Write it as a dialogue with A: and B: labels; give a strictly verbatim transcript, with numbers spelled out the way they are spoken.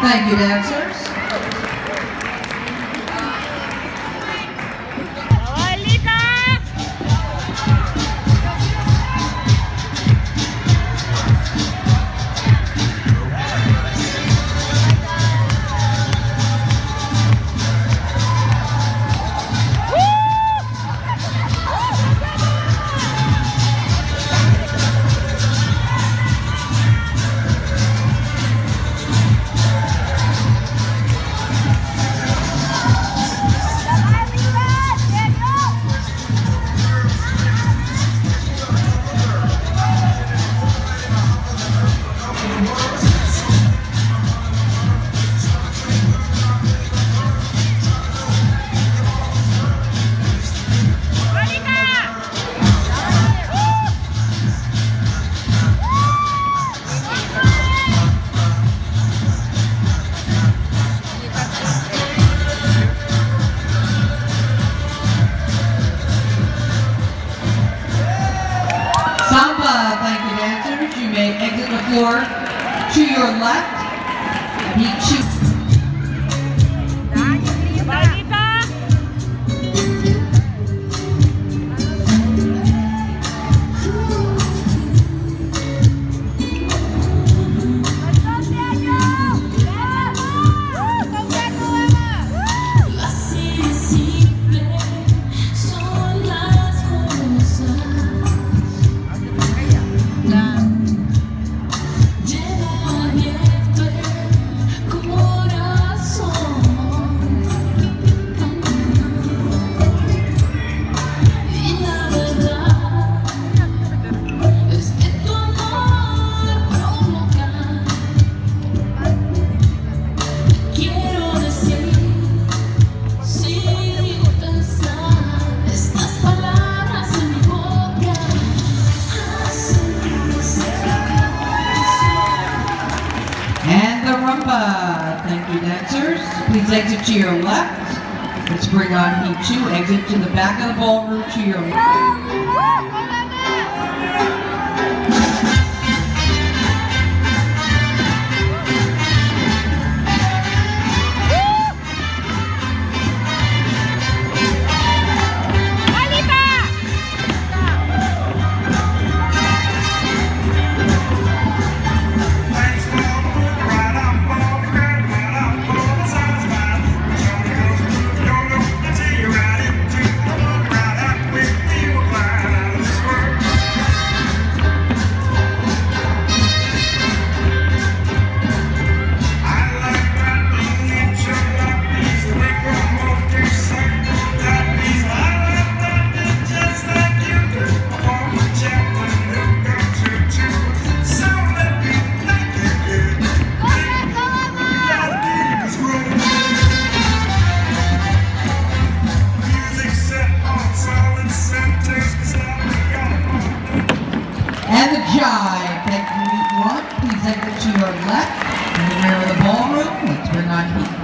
A: Thank you, dancers. Thank you, dancers. You may exit the floor to your left. He chooses. And the rumba. Thank you, dancers. Please exit to your left. Let's bring on heat two. Exit to the back of the ballroom to your left. And the jive. Thank you, heat one. Please exit to your left in the rear of the ballroom. Let's bring on heat